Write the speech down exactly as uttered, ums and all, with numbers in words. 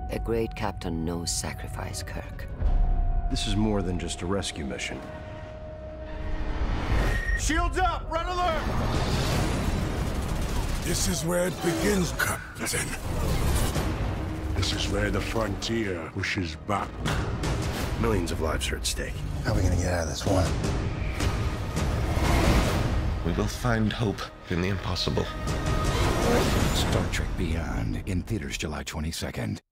A great captain knows sacrifice, Kirk. This is more than just a rescue mission. Shields up! Red alert! This is where it begins, Captain. This is where the frontier pushes back. Millions of lives are at stake. How are we gonna get out of this one? We will find hope in the impossible. Star Trek Beyond, in theaters July twenty-second.